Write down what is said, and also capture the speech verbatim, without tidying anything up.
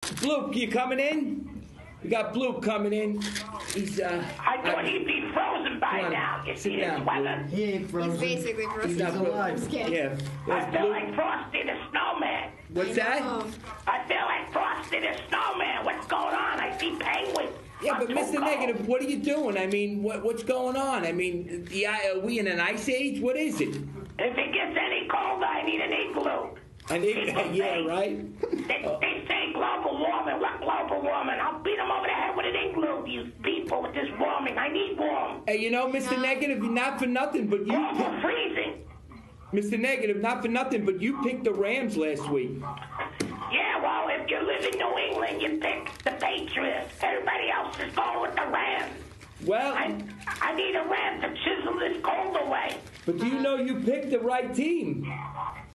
Bloop, you coming in? We got Bloop coming in. He's, uh... I thought he'd be frozen by now. You see this weather? He ain't frozen. He's basically frozen. He's not alive. Yeah. I feel like Frosty the Snowman. What's that? I feel like Frosty the Snowman. What's going on? I see penguins. Yeah, I'm but Mister cold. Negative, what are you doing? I mean, what what's going on? I mean, the, are we in an ice age? What is it? If it gets any colder, I need an igloo. An igloo? Yeah, say, right? They, they say global warming. What global warming? I'll beat them over the head with an igloo, you people, with this warming. I need warm. Hey, you know, Mister No. Negative, not for nothing, but you... Global freezing. Mister Negative, not for nothing, but you picked the Rams last week. Yeah, well, if you live in New England, you pick the Patriots. Everybody else is going with the Rams. Well... I, I need a Ram to chisel this cold away. But do you know you picked the right team?